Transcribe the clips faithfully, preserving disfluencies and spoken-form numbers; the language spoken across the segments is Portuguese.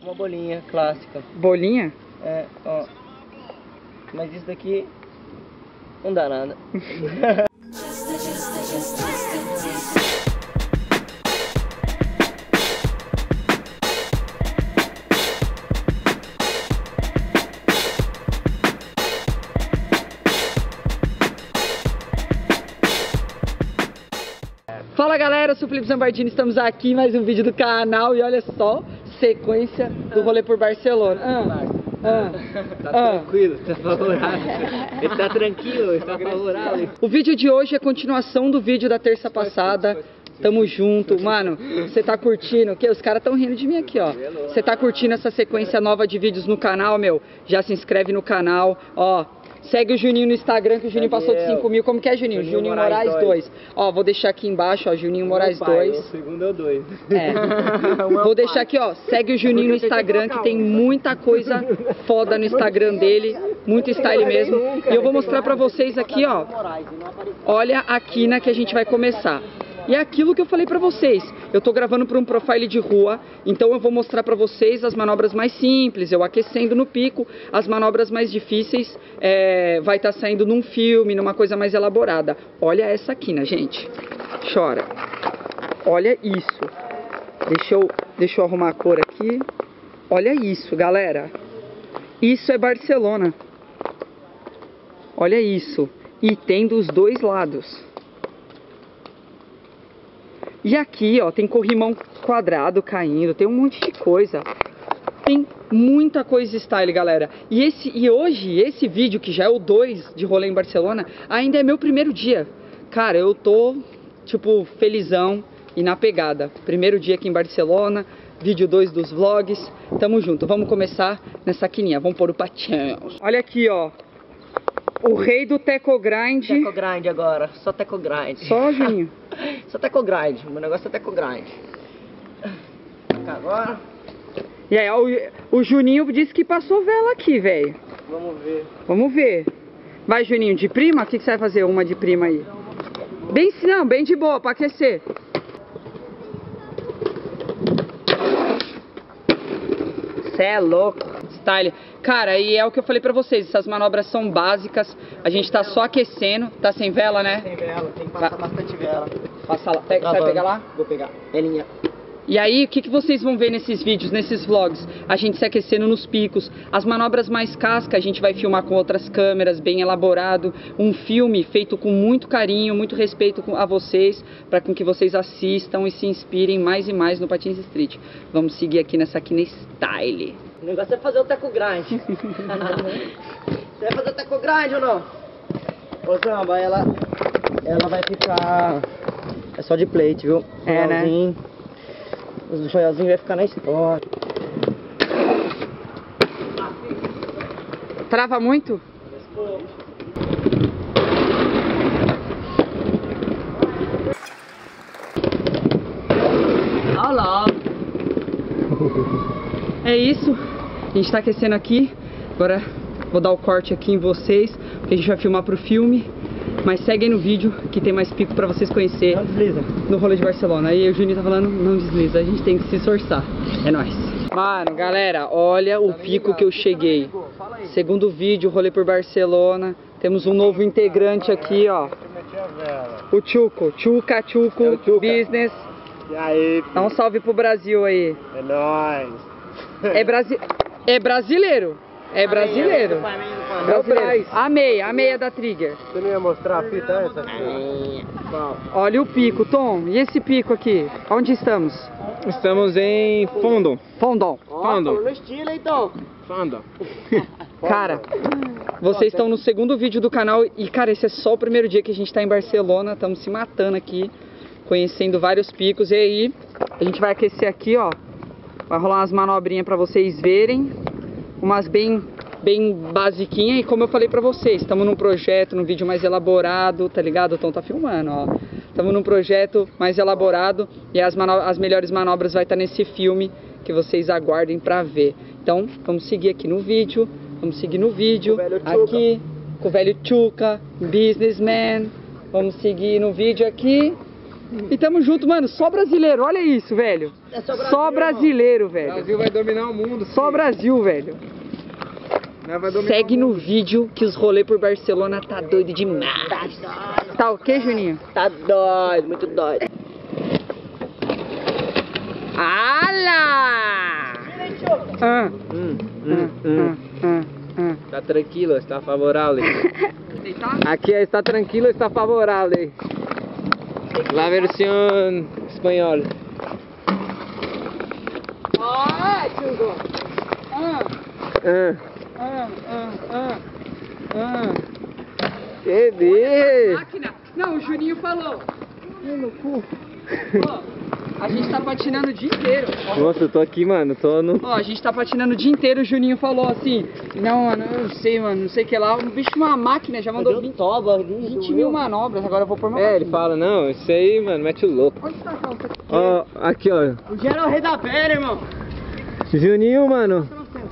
uma bolinha clássica. Bolinha? É, ó. Mas isso daqui não dá nada. Fala galera, eu sou o Felipe Zambardini, estamos aqui em mais um vídeo do canal e olha só, sequência do rolê por Barcelona. Ah, ah, tá ah. tranquilo, tá favorável. Ele tá tranquilo, está favorável. O vídeo de hoje é continuação do vídeo da terça passada. Tamo junto, mano. Você tá curtindo? O quê? Os caras tão rindo de mim aqui, ó. Você tá curtindo essa sequência nova de vídeos no canal, meu? Já se inscreve no canal, ó. Segue o Juninho no Instagram, que o Juninho passou de cinco mil. Como que é, Juninho? Juninho, Juninho Moraes dois. Ó, vou deixar aqui embaixo, ó, Juninho Moraes dois. O segundo é o dois. É. Vou deixar aqui, ó, segue o Juninho no Instagram, que tem muita coisa foda no Instagram dele. Muito style mesmo. E eu vou mostrar pra vocês aqui, ó. Olha a quina que a gente vai começar. E é aquilo que eu falei pra vocês, eu tô gravando para um profile de rua, então eu vou mostrar pra vocês as manobras mais simples, eu aquecendo no pico, as manobras mais difíceis é, vai estar tá saindo num filme, numa coisa mais elaborada. Olha essa quina, gente, chora, olha isso, deixa eu, deixa eu arrumar a cor aqui, olha isso galera, isso é Barcelona, olha isso, e tem dos dois lados. E aqui, ó, tem corrimão quadrado caindo, tem um monte de coisa. Tem muita coisa style, galera. E, esse, e hoje, esse vídeo, que já é o dois de rolê em Barcelona, ainda é meu primeiro dia. Cara, eu tô, tipo, felizão e na pegada. Primeiro dia aqui em Barcelona, vídeo dois dos vlogs. Tamo junto, vamos começar nessa quininha, vamos pôr o patinho. Olha aqui, ó. O rei do Teco Grind. Teco Grind agora, só Teco Grind. Só, Juninho? Só Teco Grind, o meu negócio é Teco Grind. Agora. E aí, ó, o, o Juninho disse que passou vela aqui, velho. Vamos ver. Vamos ver. Vai, Juninho, de prima? O que, que você vai fazer? Uma de prima aí. Bem, não, bem de boa, pra aquecer. Cê é louco. Style. Cara, e é o que eu falei pra vocês, essas manobras são básicas, a gente tá só aquecendo, tá sem vela, né? Sem vela, tem que passar vai. bastante vela. Passa lá, pega, você vai pegar lá? Vou pegar, velinha. E aí, o que, que vocês vão ver nesses vídeos, nesses vlogs? A gente se aquecendo nos picos, as manobras mais casca a gente vai filmar com outras câmeras, bem elaborado, um filme feito com muito carinho, muito respeito a vocês, para com que vocês assistam e se inspirem mais e mais no Patins Street. Vamos seguir aqui nessa quina style. O negócio é fazer o Teco Grind. Você vai fazer o Teco Grind ou não? Ô Zamba, ela, ela vai ficar... É só de plate, viu? É, né? O joiazinho vai ficar na história. Trava muito? Olha lá. É isso, a gente tá aquecendo aqui, agora vou dar o corte aqui em vocês, porque a gente vai filmar pro filme, mas seguem no vídeo que tem mais pico pra vocês conhecer. Não desliza. No rolê de Barcelona. Aí o Juninho tá falando, não desliza, a gente tem que se esforçar, é nóis. Mano, galera, olha o pico que eu cheguei. Segundo vídeo, rolê por Barcelona, temos um novo integrante aqui, ó. O Chuco, Chuca, Chuco, é Chuca. Business. E aí, dá um salve pro Brasil aí. É nóis. É, brasi é brasileiro. É brasileiro. brasileiro. A meia, a meia da Trigger. Você não ia mostrar a fita essa? Aqui? Olha o pico, Tom. E esse pico aqui? Onde estamos? Estamos em Fondon. Fondon. Fondon. No estilo, então. Fondon. Cara, vocês estão no segundo vídeo do canal e, cara, esse é só o primeiro dia que a gente tá em Barcelona. Estamos se matando aqui, conhecendo vários picos. E aí, a gente vai aquecer aqui, ó. Vai rolar umas manobrinhas pra vocês verem, umas bem, bem basiquinhas. E como eu falei pra vocês, estamos num projeto, num vídeo mais elaborado, tá ligado? O Tom tá filmando, ó. Estamos num projeto mais elaborado e as, as melhores manobras vai estar nesse filme que vocês aguardem pra ver. Então, vamos seguir aqui no vídeo, vamos seguir no vídeo, aqui, com o velho Chuca, businessman. Vamos seguir no vídeo aqui. E tamo junto, mano. Só brasileiro, olha isso, velho. É só Brasil, Só brasileiro, O velho. Brasil vai dominar o mundo. Só filho. Brasil, velho. Nós vai dominar Segue o no mundo. vídeo que os rolês por Barcelona tá doido demais. Tá ok, Juninho? Tá doido, muito doido. Ala! Ah, Hum, ah, hum, hum. ah, ah, Está tranquilo, está favorável. ah. Deitar? Aqui está tranquilo, está favorável. La versión español. Ah, Hugo. Ah, Ah, ah, ah, ah, ah. que de... Máquina. Não, o Juninho falou. No cu. Ó, a gente tá patinando o dia inteiro. Nossa, eu tô aqui, mano, tô no... Ó, a gente tá patinando o dia inteiro, o Juninho falou assim, não, mano, eu não sei, mano, não sei o que lá. O bicho, uma máquina, já mandou vinte, vinte mil manobras, agora eu vou pôr uma É, ele fala, não, isso aí, mano, mete o louco. Onde tá a calça? Ó, aqui, ó. O Gero é o rei da velha, irmão. Juninho, mano.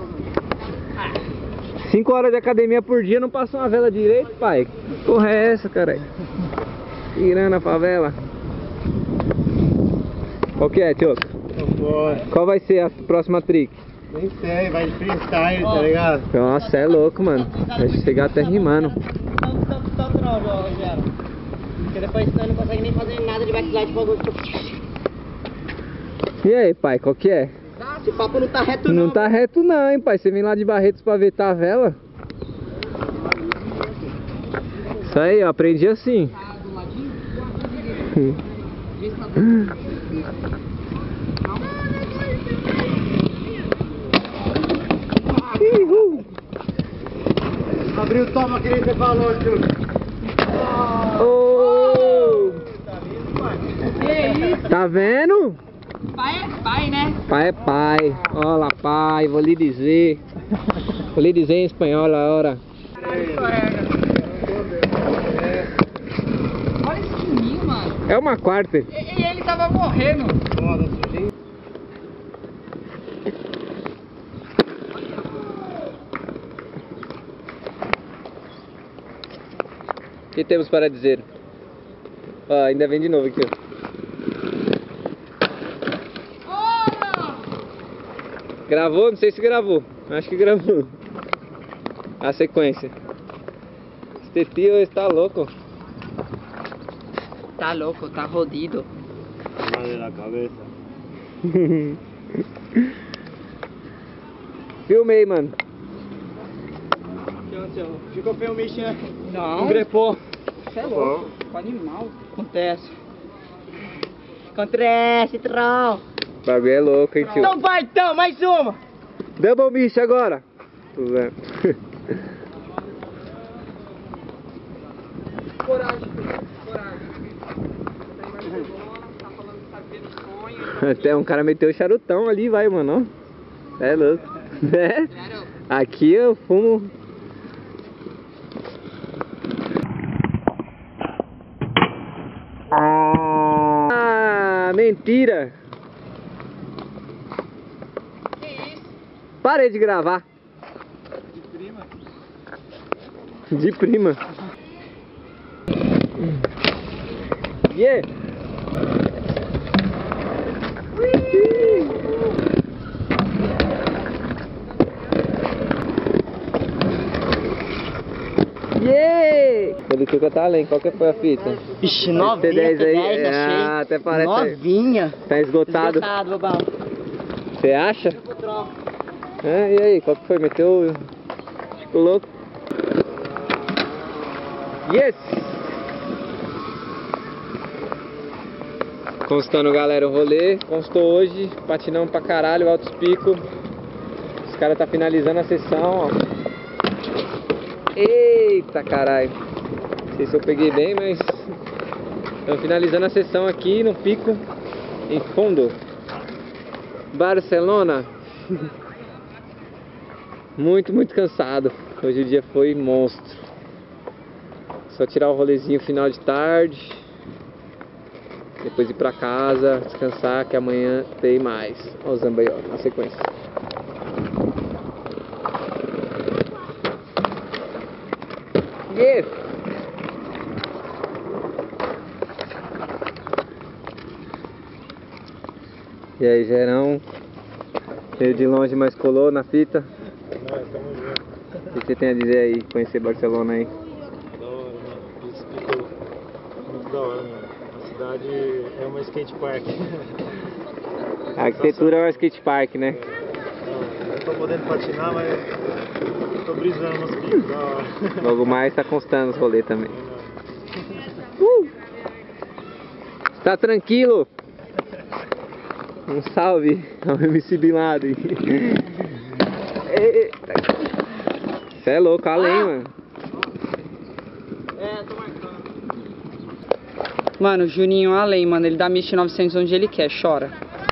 Cinco horas de academia por dia, não passa uma vela direito, pai? Que porra é essa, caralho? Tirando a favela. Qual que é, Tioco? Qual vai ser a próxima trick? Nem sei, vai de freestyle, tá ligado? Nossa, é louco, mano. Vai chegar até rimando. Tanto, tanto, tanto não, Gero. Porque depois você não consegue nem fazer nada de backslide com algum. E aí, pai, qual que é? Esse papo não tá reto não. Não tá reto não, hein, pai. Você vem lá de Barretos pra ver a vela. Isso aí, eu aprendi assim. Uhul. Abriu o toma que nem você falou, tio. Oh. Que isso? Tá vendo? Pai é pai, né? Pai é pai. Olha, pai, vou lhe dizer. Vou lhe dizer em espanhol agora. Olha esse Juninho, mano. É uma quarta. E, e ele tava morrendo. Foda, sujinho. O que temos para dizer? Ó, ainda vem de novo aqui, ó. Gravou? Não sei se gravou. Acho que gravou. A sequência. Este tio está louco. Tá louco, tá rodido. Madre na cabeça. Filmei, mano. Ficou feio o bicho, né? Não. Grepou. Você é louco. Que animal. Acontece. Acontece, troll. O bagulho é louco, hein, tio. Então vai, então, mais uma. Double bicho agora. Tô vendo. Coragem, filho. Coragem. Tá em Barcelona, tá falando que tá vendo sonho. Até um cara meteu o charutão ali, vai, mano. Ó. É louco. É? Aqui eu fumo. Ah, mentira. Que isso? Parei de gravar. De prima. Yeah. Yeah. Ele fica tá além, qual que foi a fita? Ixi, Esse novinha, T dez aí, T dez, achei. ah, até parece- Novinha. Tá esgotado. Esgotado, bobão. Você acha? É, e aí, qual que foi? Meteu... Ficou louco? Yes! Constando, galera, o rolê. Constou hoje, patinamos pra caralho, altos picos. Os caras tá finalizando a sessão, ó. Eita, caralho. Não sei se eu peguei bem, mas... Estamos finalizando a sessão aqui no pico, em fundo. Barcelona. Muito, muito cansado. Hoje o dia foi monstro. Só tirar o rolezinho final de tarde. Depois ir pra casa, descansar, que amanhã tem mais. Olha o Zamba aí, ó, na sequência. Yes. E aí, Gerão? Veio de longe, mas colou na fita. É, tamo junto. O que você tem a dizer aí, conhecer Barcelona aí? Da hora, mano. Isso ficou muito da hora, mano. A cidade é uma skate park. A arquitetura é o skate park, né? Não, não tô podendo patinar, mas tô brisando nos picos, da hora. Logo mais tá constando os rolês também. Uh! Tá tranquilo? Um salve ao M C Bin Laden. Cê é louco, além, mano. É, tô marcando. Mano, o Juninho além, mano. Ele dá Mist novecentos onde ele quer, chora.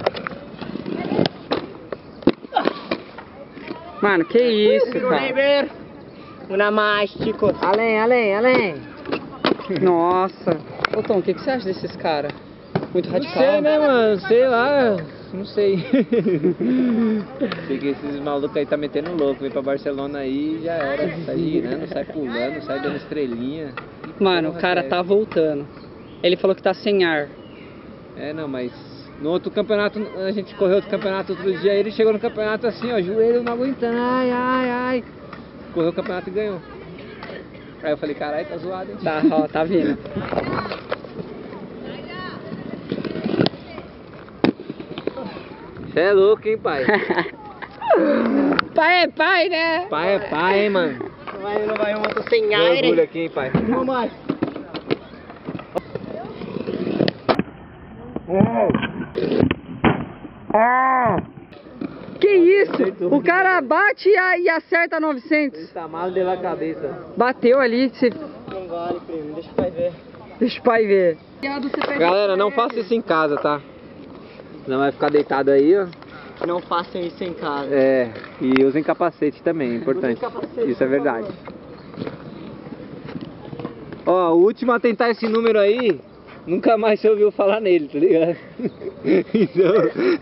Mano, que isso, cara. Una mais, Chico. Além, além, além. Nossa. Ô Tom, o que, que você acha desses caras? Muito Não radical. sei, né, mano? Sei lá. Não sei. Sei que esses malucos aí tá metendo louco. Vem pra Barcelona aí e já era. Sai girando, sai pulando, sai dando estrelinha. Mano, o Porra, cara sério. tá voltando. Ele falou que tá sem ar. É, não, mas no outro campeonato, a gente correu outro campeonato outro dia, ele chegou no campeonato assim, ó, joelho não aguentando, ai, ai, ai. Correu o campeonato e ganhou. Aí eu falei, caralho, tá zoado, hein? Tá, ó, tá vindo. Você é louco, hein, pai? Pai é pai, né? Pai é pai, hein, mano? Não vai, não vai, eu tô sem Meu ar, orgulho hein? aqui, hein, pai? Não mais. Que isso? O cara bate e a- e acerta novecentos. Tá mal de la cabeça. Bateu ali, você... Não vale, primo, deixa o pai ver. deixa o pai ver. Galera, não faça isso em casa, tá? Não vai ficar deitado aí, ó. Não façam isso em casa. É, e usem capacete também, é importante. capacete, Isso é por verdade. Ó, o último a tentar esse número aí, nunca mais você ouviu falar nele, tá ligado? Então,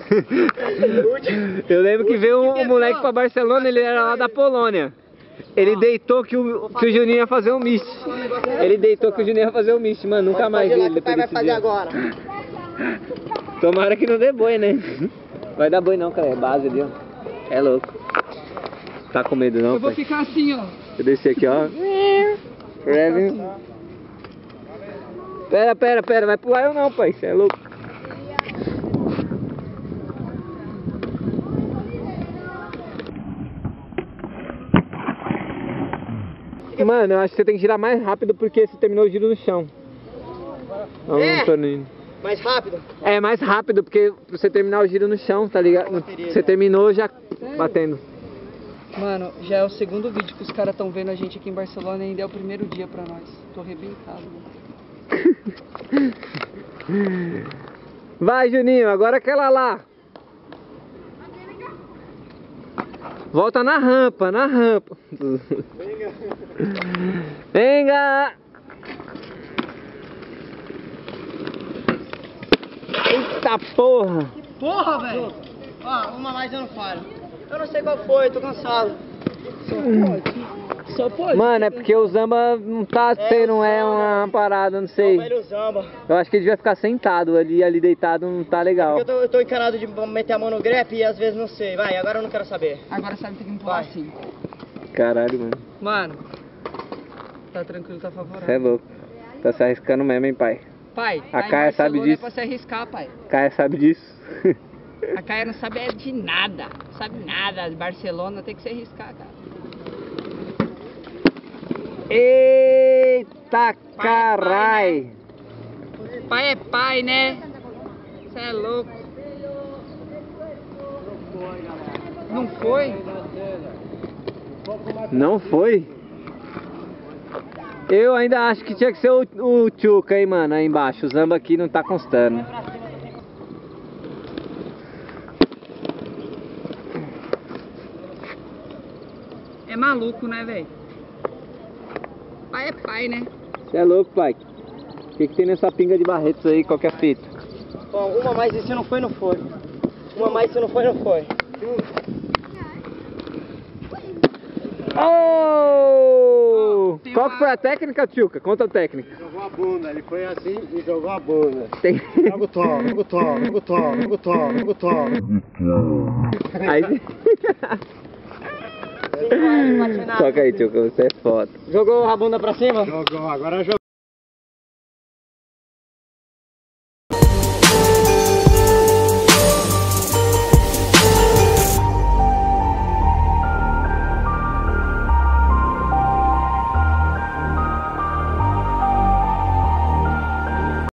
eu lembro que veio um, um moleque pra Barcelona, ele era lá da Polônia. Ele deitou que o, que o Juninho ia fazer um mist. Ele deitou que o Juninho ia fazer um mist, mano, nunca mais vi Pode ir lá ele que o pai depois vai desse fazer dia. agora. Tomara que não dê boi, né? Vai dar boi não, cara, é base ali, ó. É louco. Tá com medo não, Eu vou pai? ficar assim, ó. Eu desci aqui, ó. Reven. Pera, pera, pera, vai pular eu não, pai, você é louco. Mano, eu acho que você tem que girar mais rápido porque você terminou o giro no chão. Não, É? não tô nem- Mais rápido. É mais rápido porque pra você terminar o giro no chão, tá ligado? Você terminou já batendo. Mano, já é o segundo vídeo que os caras estão vendo a gente aqui em Barcelona e ainda é o primeiro dia pra nós. Tô arrebentado, mano. Vai, Juninho, agora aquela lá. Volta na rampa, na rampa. Venga. Venga! Eita porra! Porra, velho. Ó, uma mais eu não falo. Eu não sei qual foi, eu tô cansado. Só pode. Mano, é porque o Zamba não tá sendo, não é uma parada, não O sei. velho Zamba. Eu acho que ele devia ficar sentado ali, ali deitado, não tá legal. Eu tô, eu tô encanado de meter a mão no grep e às vezes não sei. Vai, agora eu não quero saber. Agora sabe que tem que me pular Vai. assim. Caralho, mano. Mano, tá tranquilo, tá Você é favorável. louco. Tá se arriscando mesmo, hein, pai? Pai, A tá em Caia sabe Barcelona é disso. pra se arriscar, pai. Caia sabe disso. A Caia não sabe é de nada. Não sabe nada. De Barcelona tem que se arriscar, cara. Eita carai! Pai é pai, né? Você é louco. Não foi? Não foi? Eu ainda acho que tinha que ser o, o Tchuca aí, mano, aí embaixo. O Zamba aqui não tá constando. É maluco, né, velho? Pai é pai, né? Você é louco, pai? O que, que tem nessa pinga de Barretos aí? Qual que é a fita? Bom, uma mais e se não foi, não foi. Uma mais e se não foi, não foi. Oh! Tem Qual uma- que foi a técnica, Tchuca? Conta a técnica. Jogou a bunda, ele foi assim e jogou a bunda. Tem... Joga o tom, joga o tom, joga o tom, joga o tom, joga o tom. Aí... Toca aí, tio, que você é foda. Jogou a bunda pra cima? Jogou, agora jogou.